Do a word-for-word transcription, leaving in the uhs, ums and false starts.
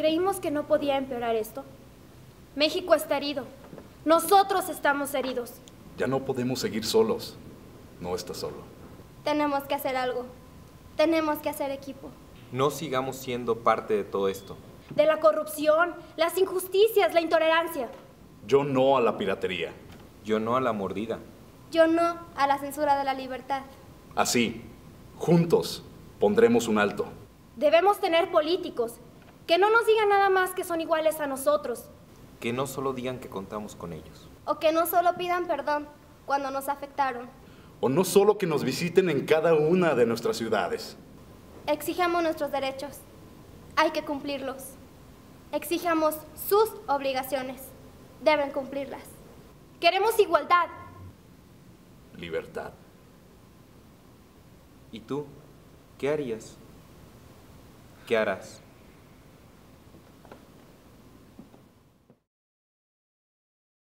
Creímos que no podía empeorar esto. México está herido. Nosotros estamos heridos. Ya no podemos seguir solos. No estás solo. Tenemos que hacer algo. Tenemos que hacer equipo. No sigamos siendo parte de todo esto. De la corrupción, las injusticias, la intolerancia. Yo no a la piratería. Yo no a la mordida. Yo no a la censura de la libertad. Así, juntos, pondremos un alto. Debemos tener políticos que no nos digan nada más que son iguales a nosotros. Que no solo digan que contamos con ellos. O que no solo pidan perdón cuando nos afectaron. O no solo que nos visiten en cada una de nuestras ciudades. Exijamos nuestros derechos. Hay que cumplirlos. Exijamos sus obligaciones. Deben cumplirlas. Queremos igualdad. Libertad. ¿Y tú? ¿Qué harías? ¿Qué harás?